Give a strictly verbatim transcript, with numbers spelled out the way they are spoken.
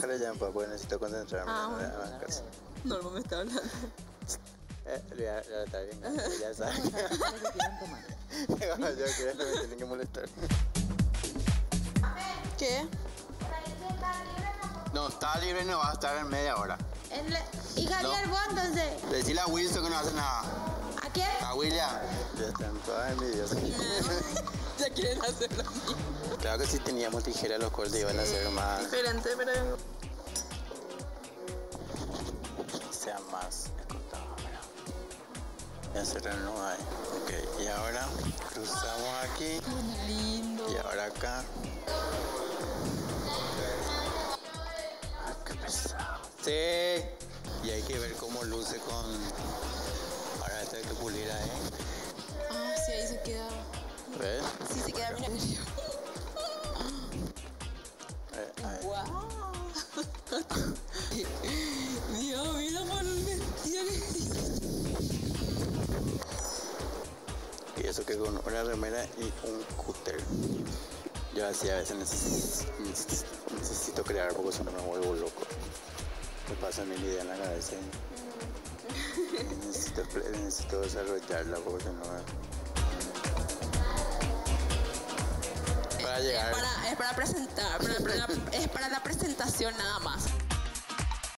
Bájale ya un poco, porque necesito concentrarme Ah, en bueno. la casa. Norma me está hablando. Eh, ya, ya está bien, ya sabes. Yo creo que me tienen que molestar. ¿Qué? No, está libre, no va a estar en media hora. En la- ¿Y Javier, No. vos entonces? Decirle a Wilson que no hace nada. ¿A quién? A William. Ya están todas envidiosas. Ya quieren hacer lo mismo. Claro que si teníamos tijera los cortes iban a ser más... Diferente, pero... sea más escotado, mira. Ya cerrar no hay. Ok, y ahora cruzamos aquí. Lindo. Y ahora acá. Ay, qué pesado. Sí. Y hay que ver cómo luce con... Ahora esto hay que pulir ahí. Ah, sí, ahí se queda. ¿Ves? Sí, se queda, mira. Eh, ahí. ¡Wow! Dios, mira por el vestido que hice. Y eso que con una remera y un cúter. Yo así a veces necesito, necesito, necesito crear porque si no me vuelvo loco. Me pasa mil ideas en la cabeza y necesito, necesito desarrollarla porque si no me... Para llegar... Es para, es para presentar, para- para- es para la presentación nada más.